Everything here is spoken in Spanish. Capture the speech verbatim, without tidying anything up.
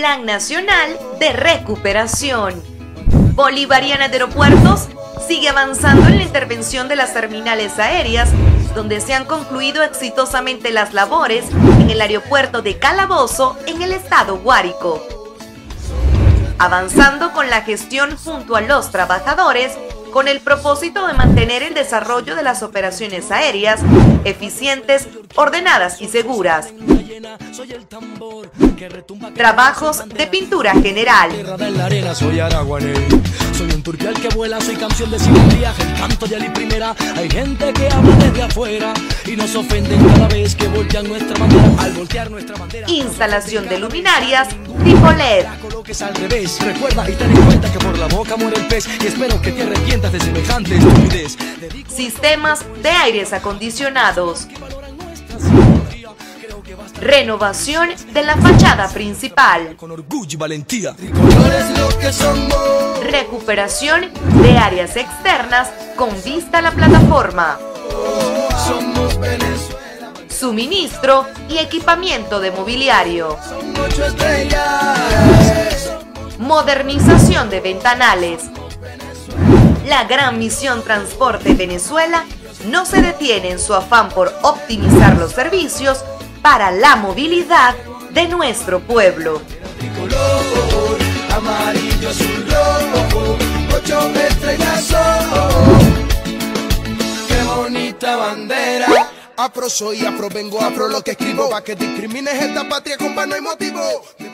Plan Nacional de Recuperación. Bolivariana de Aeropuertos sigue avanzando en la intervención de las terminales aéreas, donde se han concluido exitosamente las labores en el aeropuerto de Calabozo, en el estado Guárico. Avanzando con la gestión junto a los trabajadores, con el propósito de mantener el desarrollo de las operaciones aéreas eficientes, ordenadas y seguras. Trabajos de pintura general. Soy un turpial que vuela, soy canción de simetría, el canto de Ali Primera. Hay gente que habla desde afuera y nos ofenden cada vez que voltean nuestra bandera. Al voltear nuestra bandera. Instalación de luminarias tipo L E D. Coloques al revés. Recuerda y ten en cuenta que por la boca muere el pez. Y espero que te arrepientas de semejante estupidez. Sistemas de aires acondicionados. Renovación de la fachada principal. Con orgullo y valentía. Recuperación de áreas externas con vista a la plataforma. Suministro y equipamiento de mobiliario. Modernización de ventanales. La gran misión Transporte Venezuela no se detiene en su afán por optimizar los servicios para la movilidad de nuestro pueblo. Tricolor, amarillo, azul, rojo, ocho estrellas qué bonita bandera. Afro soy, afro vengo, afro lo que escribo. Pa' que discrimines esta patria, compa, no hay motivo.